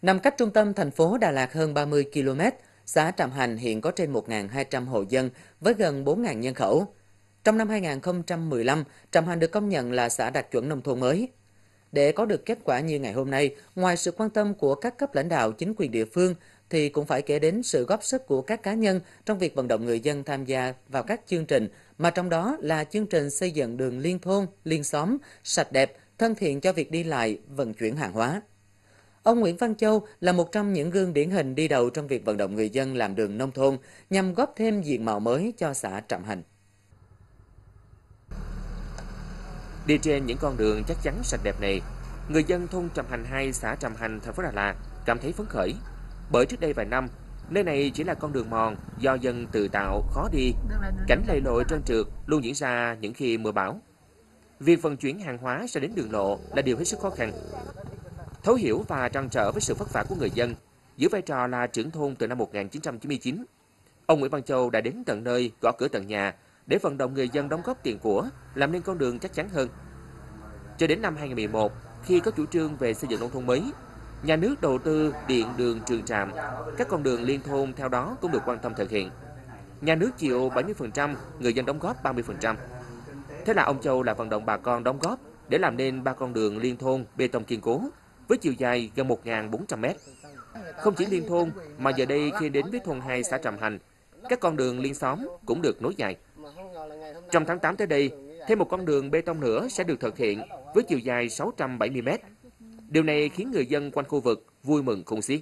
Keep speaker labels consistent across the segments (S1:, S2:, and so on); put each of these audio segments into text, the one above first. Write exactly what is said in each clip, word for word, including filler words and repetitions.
S1: Nằm cách trung tâm thành phố Đà Lạt hơn ba mươi ki lô mét, xã Trạm Hành hiện có trên một nghìn hai trăm hộ dân với gần bốn nghìn nhân khẩu. Trong năm hai nghìn không trăm mười lăm, Trạm Hành được công nhận là xã đạt chuẩn nông thôn mới. Để có được kết quả như ngày hôm nay, ngoài sự quan tâm của các cấp lãnh đạo chính quyền địa phương, thì cũng phải kể đến sự góp sức của các cá nhân trong việc vận động người dân tham gia vào các chương trình, mà trong đó là chương trình xây dựng đường liên thôn, liên xóm, sạch đẹp, thân thiện cho việc đi lại, vận chuyển hàng hóa. Ông Nguyễn Văn Châu là một trong những gương điển hình đi đầu trong việc vận động người dân làm đường nông thôn nhằm góp thêm diện mạo mới cho xã Trạm Hành.
S2: Đi trên những con đường chắc chắn sạch đẹp này, người dân thôn Trạm Hành hai, xã Trạm Hành, thành phố Đà Lạt cảm thấy phấn khởi. Bởi trước đây vài năm, nơi này chỉ là con đường mòn do dân tự tạo, khó đi, cảnh lầy lội trơn trượt luôn diễn ra những khi mưa bão. Việc vận chuyển hàng hóa sẽ đến đường lộ là điều hết sức khó khăn. Thấu hiểu và trăn trở với sự vất vả của người dân, giữ vai trò là trưởng thôn từ năm một nghìn chín trăm chín mươi chín, ông Nguyễn Văn Châu đã đến tận nơi, gõ cửa tận nhà để vận động người dân đóng góp tiền của, làm nên con đường chắc chắn hơn. Cho đến năm hai nghìn không trăm mười một, khi có chủ trương về xây dựng nông thôn mới, nhà nước đầu tư điện, đường, trường trạm, các con đường liên thôn theo đó cũng được quan tâm thực hiện. Nhà nước chịu bảy mươi phần trăm, người dân đóng góp ba mươi phần trăm. Thế là ông Châu lại vận động bà con đóng góp để làm nên ba con đường liên thôn bê tông kiên cố với chiều dài gần một nghìn bốn trăm mét. Không chỉ liên thôn mà giờ đây khi đến với thôn hai, xã Trạm Hành, các con đường liên xóm cũng được nối dài. Trong tháng tám tới đây, thêm một con đường bê tông nữa sẽ được thực hiện với chiều dài sáu trăm bảy mươi mét. Điều này khiến người dân quanh khu vực vui mừng khôn xiết.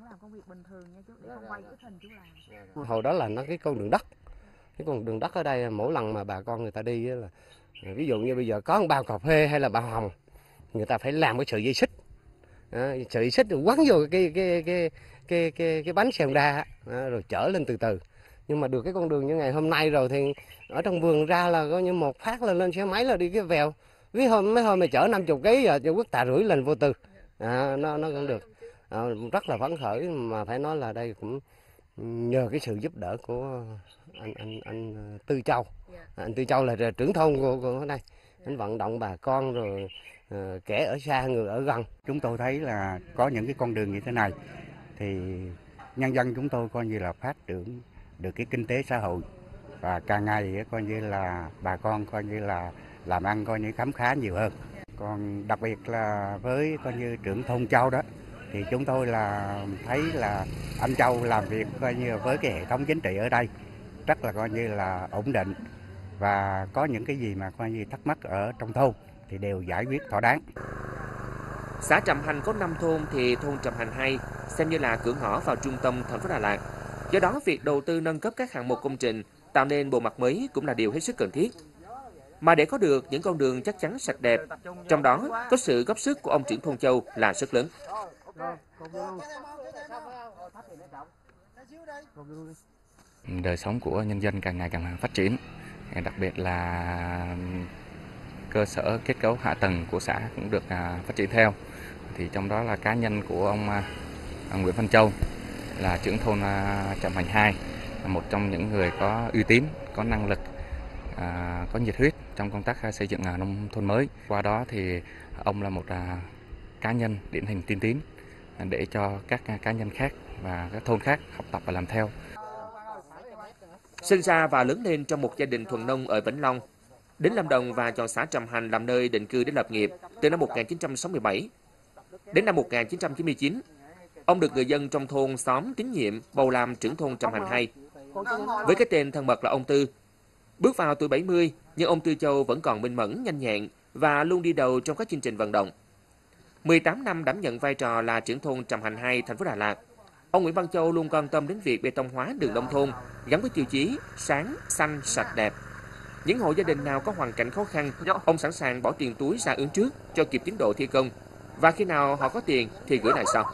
S3: Hồi đó là nó cái con đường đất. Cái con đường đất ở đây mỗi lần mà bà con người ta đi là ví dụ như bây giờ có một bao cà phê hay là bao hồng, người ta phải làm cái sợi dây xích. À, sợi dây xích rồi quấn vô cái cái cái cái cái cái bánh xe đa à, rồi chở lên từ từ. Nhưng mà được cái con đường như ngày hôm nay rồi thì ở trong vườn ra là coi như một phát là lên xe máy là đi cái vèo. Ví hôm mấy hôm mà chở năm mươi ký giờ cho quất tạ rưỡi lên vô tư. À, nó nó cũng được. À, rất là phấn khởi, mà phải nói là đây cũng nhờ cái sự giúp đỡ của anh anh anh Tư Châu. À, anh Tư Châu là trưởng thôn của, của đây. Anh vận động bà con rồi à, kẻ ở xa người ở gần.
S4: Chúng tôi thấy là có những cái con đường như thế này thì nhân dân chúng tôi coi như là phát triển được cái kinh tế xã hội, và càng ngày coi như là bà con coi như là làm ăn coi như khấm khá nhiều hơn. Còn đặc biệt là với coi như trưởng thôn Châu đó thì chúng tôi là thấy là anh Châu làm việc coi như với cái hệ thống chính trị ở đây rất là coi như là ổn định, và có những cái gì mà coi như thắc mắc ở trong thôn thì đều giải quyết thỏa đáng.
S2: Xã Trạm Hành có năm thôn thì thôn Trạm Hành hai xem như là cửa ngõ vào trung tâm thành phố Đà Lạt. Do đó việc đầu tư nâng cấp các hạng mục công trình tạo nên bộ mặt mới cũng là điều hết sức cần thiết. Mà để có được những con đường chắc chắn sạch đẹp, trong đó có sự góp sức của ông trưởng thôn Châu là rất lớn.
S5: Đời sống của nhân dân càng ngày càng phát triển, đặc biệt là cơ sở kết cấu hạ tầng của xã cũng được phát triển theo. Thì trong đó là cá nhân của ông, ông Nguyễn Văn Châu là trưởng thôn Trạm Hành hai, là một trong những người có uy tín, có năng lực, à, có nhiệt huyết trong công tác xây dựng nông thôn mới. Qua đó thì ông là một à, cá nhân điển hình tiên tín để cho các cá nhân khác và các thôn khác học tập và làm theo.
S2: Sinh ra và lớn lên trong một gia đình thuần nông ở Vĩnh Long, đến Lâm Đồng và chọn xã Trạm Hành làm nơi định cư để lập nghiệp từ năm một nghìn chín trăm sáu mươi bảy. Đến năm một nghìn chín trăm chín mươi chín, ông được người dân trong thôn xóm tín nhiệm bầu làm trưởng thôn Trạm Hành hai. Với cái tên thân mật là ông Tư. Bước vào tuổi bảy mươi, nhưng ông Tư Châu vẫn còn minh mẫn, nhanh nhẹn và luôn đi đầu trong các chương trình vận động. mười tám năm đảm nhận vai trò là trưởng thôn Trạm Hành hai, thành phố Đà Lạt, ông Nguyễn Văn Châu luôn quan tâm đến việc bê tông hóa đường nông thôn gắn với tiêu chí sáng, xanh, sạch, đẹp. Những hộ gia đình nào có hoàn cảnh khó khăn, ông sẵn sàng bỏ tiền túi ra ứng trước cho kịp tiến độ thi công, và khi nào họ có tiền thì gửi lại sau.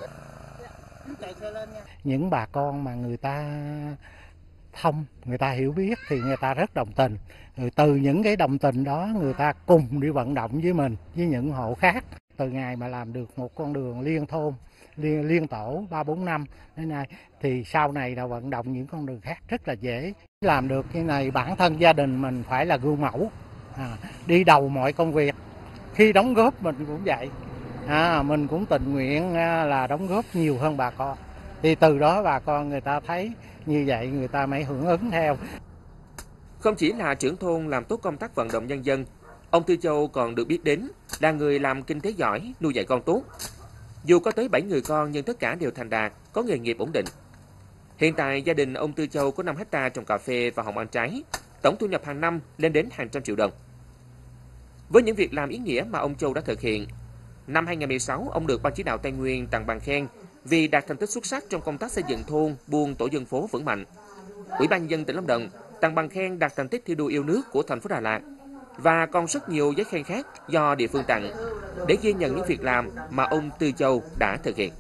S6: Những bà con mà người ta thông, người ta hiểu biết thì người ta rất đồng tình. Rồi từ những cái đồng tình đó người ta cùng đi vận động với mình, với những hộ khác. Từ ngày mà làm được một con đường liên thôn, liên, liên tổ ba bốn năm đến nay thì sau này là vận động những con đường khác rất là dễ. Làm được cái này bản thân gia đình mình phải là gương mẫu, à, đi đầu mọi công việc. Khi đóng góp mình cũng vậy. à, mình cũng tình nguyện là đóng góp nhiều hơn bà con. Thì từ đó bà con người ta thấy như vậy người ta mới hưởng ứng theo.
S2: Không chỉ là trưởng thôn làm tốt công tác vận động nhân dân, ông Tư Châu còn được biết đến là người làm kinh tế giỏi, nuôi dạy con tốt. Dù có tới bảy người con nhưng tất cả đều thành đạt, có nghề nghiệp ổn định. Hiện tại gia đình ông Tư Châu có năm héc ta trồng cà phê và hồng ăn trái, tổng thu nhập hàng năm lên đến hàng trăm triệu đồng. Với những việc làm ý nghĩa mà ông Châu đã thực hiện, năm hai nghìn không trăm mười sáu ông được Ban Chỉ đạo Tây Nguyên tặng bằng khen vì đạt thành tích xuất sắc trong công tác xây dựng thôn, buôn, tổ dân phố vững mạnh. Ủy ban nhân dân tỉnh Lâm Đồng tặng bằng khen đạt thành tích thi đua yêu nước của thành phố Đà Lạt và còn rất nhiều giấy khen khác do địa phương tặng để ghi nhận những việc làm mà ông Tư Châu đã thực hiện.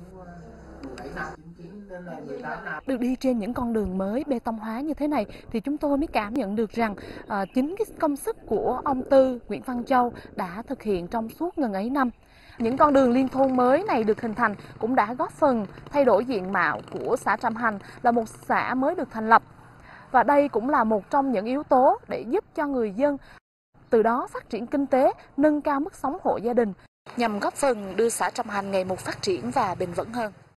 S7: Được đi trên những con đường mới bê tông hóa như thế này thì chúng tôi mới cảm nhận được rằng uh, chính cái công sức của ông Tư Nguyễn Văn Châu đã thực hiện trong suốt ngần ấy năm. Những con đường liên thôn mới này được hình thành cũng đã góp phần thay đổi diện mạo của xã Trạm Hành là một xã mới được thành lập. Và đây cũng là một trong những yếu tố để giúp cho người dân từ đó phát triển kinh tế, nâng cao mức sống hộ gia đình nhằm góp phần đưa xã Trạm Hành ngày một phát triển và bền vững hơn.